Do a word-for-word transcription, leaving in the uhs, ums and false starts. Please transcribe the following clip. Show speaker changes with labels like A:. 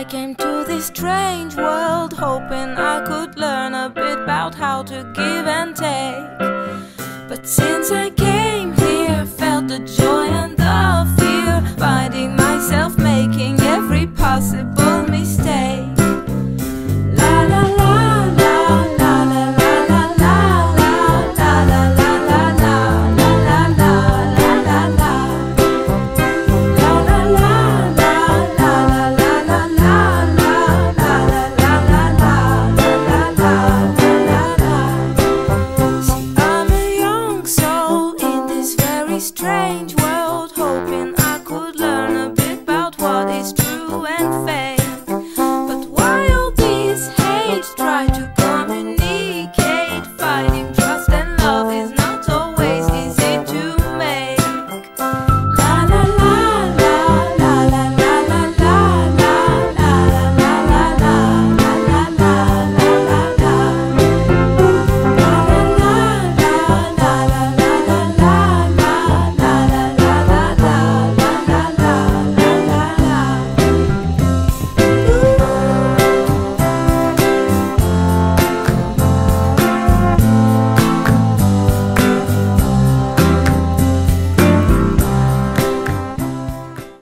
A: I came to this strange world hoping I could learn a bit about how to give and take. But since I came